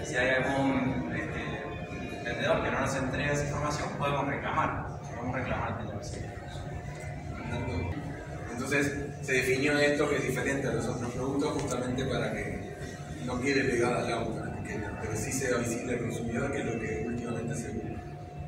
si hay algún vendedor que no nos entrega esa información, podemos reclamar Entonces se definió esto, que es diferente a los otros productos, justamente para que no quede pegada al auto la etiqueta, pero sí sea visible al consumidor, que es lo que últimamente se busca.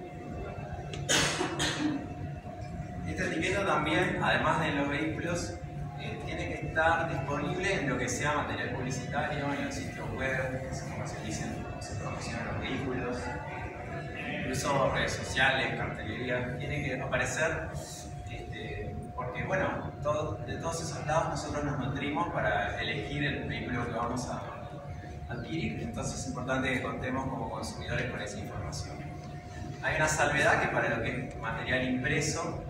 Esta etiqueta también, además de los vehículos, tiene que estar disponible en lo que sea material publicitario, en los sitios web, que se comercialicen, se promocionan los vehículos, incluso redes sociales, cartelería, tiene que aparecer, porque bueno, de todos esos lados nosotros nos nutrimos para elegir el vehículo que vamos a adquirir, entonces es importante que contemos como consumidores con esa información. Hay una salvedad que para lo que es material impreso,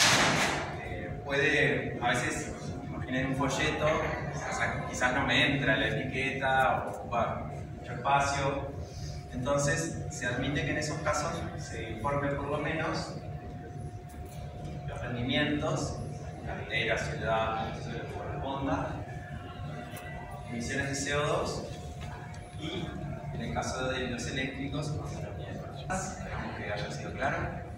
puede, a veces, imaginen un folleto, o sea, quizás no me entra la etiqueta, o ocupa mucho espacio, entonces se admite que en esos casos se informe por lo menos los rendimientos, carretera, ciudad, lo que corresponda, emisiones de CO2 y, en el caso de los eléctricos, esperamos que haya sido claro.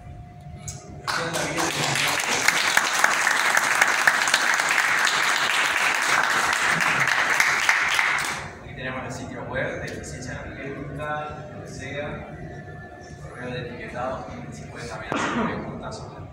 Aquí tenemos el sitio web de eficiencia energética, lo que sea, correo de etiquetado, se puede también hacer preguntas sobre